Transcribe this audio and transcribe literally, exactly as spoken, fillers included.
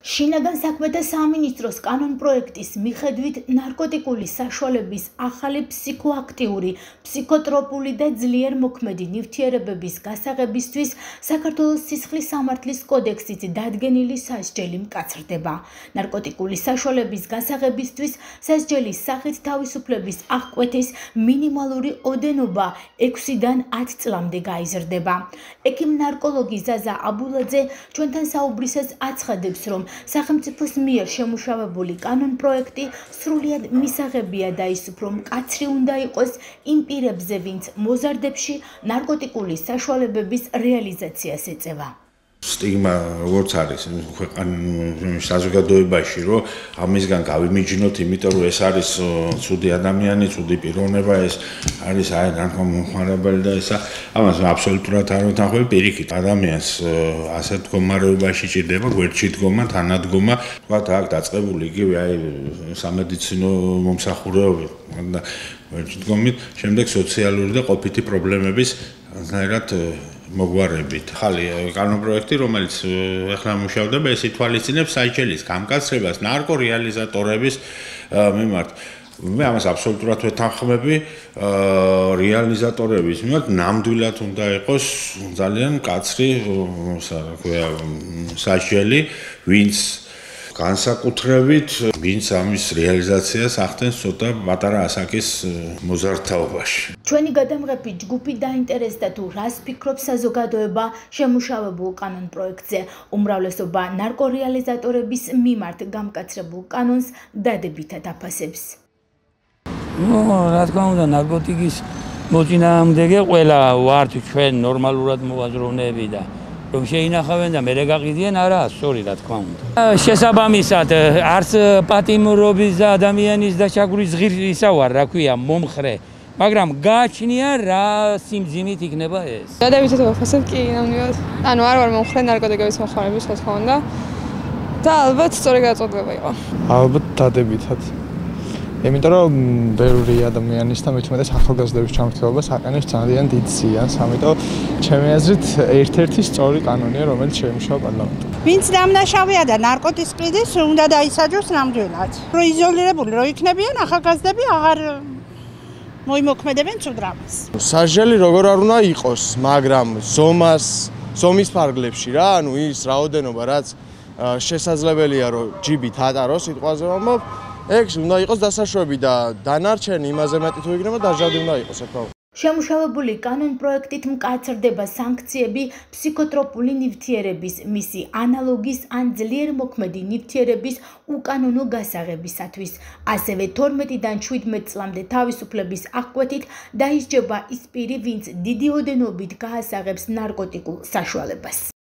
შინაგან საქმეთა სამინისტროს კანონპროექტის მიხედვით ნარკოტიკული საშუალების ახალი ფსიქოაქტიური, ფსიქოტროპული და ძლიერ მოქმედი ნივთიერებების გასაღებისთვის საქართველოს სისხლის სამართლის კოდექსით დადგენილი სასჯელი მკაცრდება. ნარკოტიკული საშუალების გასაღებისთვის სასჯელის სახით თავისუფლების აღკვეთის მინიმალური ოდენობა ექვსიდან ათ წლამდე გაიზრდება. ექიმ-ნარკოლოგი ზაზა აბულაძე ჩვენთან საუბრისას აცხადებს, რომ სახელმწიფოს მიერ შემუშავებული კანონპროექტი სრულიად მისაღებია და ის უფრო მკაცრი უნდა იყოს იმ პირებზე, ვინც მოზარდებში ნარკოტიკული საშუალებების რეალიზაციას ეწევა. Stigma როგორც არის ქვეყანაში საზოგადოებაში, რომ ამისგან გავიმიჯნოთ, იმიტომ რომ ეს არის ცუდი ადამიანი, ცუდი პიროვნება, ეს არის აი ნარკომომხმარებელი და ესა ამას აბსოლუტურად არ ვეთანხმები. პირიქით ადამიანს ასეთ მდგომარეობაში ჭირდება გვერდში დგომა, თანადგომა, თქვათ აქ დაწყებული იგივე აი სამედიცინო მომსახურეობა და გვერდში დგომით, შემდეგ სოციალური და ყოფითი პრობლემების განსაკუთრებით მოგვარებით. ხალი კანონპროექტი, რომელიც ახლა მუშავდება, ეს ითვალისწინებს სასჯელის გამკაცრებას ნარკორეალიზატორების მიმართ. მე ამას აბსოლუტურად ვეთანხმები. რეალიზატორების მიმართ ნამდვილად უნდა იყოს ძალიან მკაცრი სასჯელი, ვინც განსაკუთრებით, ვინც ამის რეალიზაციას ახდენს ცოტა პატარა ასაკის მოზარდთაობაში. ჩვენი გადამღები ჯგუფი დაინტერესდა თუ რას ფიქრობს საზოგადოება შემუშავებულ კანონპროექტზე. უმრავლესობა ნარკორეალიზატორების მიმართ გამკაცრებულ კანონს დადებითად აფასებს. ნუ, რა თქმა უნდა, ნარკოტიკის მოწინააღმდეგე ყველა ვართ ჩვენ ნორმალურად მოაზროვნეები და რომ შეინახავენ და მერე გაყიდიან, არა, სწორი რა თქმა უნდა. შესაბამისად, არც პატიმრობის და ადამიანის დაჩაგვრის ღირსისა ვარ, რა ქვია, მომხრე, მაგრამ გააჩნია რა სიმძიმით იქნება ეს. დადებითად ვაფასებ კი ნამდვილად. ანუ არ ვარ მომხრე ნარკოტიკების მოხმარების, რა თქმა უნდა. და ალბათ სწორი გადაწყვეტილება იყო. ალბათ დადებითად. იმიტომ რომ ბევრი ადამიანის და მithumetes ახალგაზრდების ჩამორთმევას აყენებს ძალიან დიდ ზიანს, ამიტომ ჩემი აზრით ერთ-ერთი სწორი კანონია, რომელიც შეიმუშავა პარლამენტში. ვინც დამნაშავეა და ნარკოტიკს ყიდის, უნდა დაისაჯოს ნამდვილად. რომ იზოლირებული რო იქნებიან, ახალგაზრდები აღარ მოიმოქმედებენ ცუდ რამეს. სასჯელი როგორ არ უნდა იყოს, მაგრამ ზომას, ზომის ფარგლებში რა, ანუ ის რაოდენობა, რაც შესაძლებელია, რომ ჯიბით ატაროს, სიტყვაზე ვამბობ, ეგ უნდა იყოს დასაშვები და დანარჩენი იმაზე მეტი თუ იქნება დაჟავდი უნდა იყოს ახლა. შემუშავებული კანონპროექტით მკაცრდება სანქციები ფსიქოტროპული ნივთიერების, მისი ანალოგის ან ძლიერ მოქმედი ნივთიერების უკანონო გასაღებისათვის. ასევე თორმეტიდან შვიდმეტ წლამდე თავისუფლების აღკვეთით დაისჯება ის პირი, ვინც დიდი ოდენობით გაასაღებს ნარკოტიკულ საშუალებას.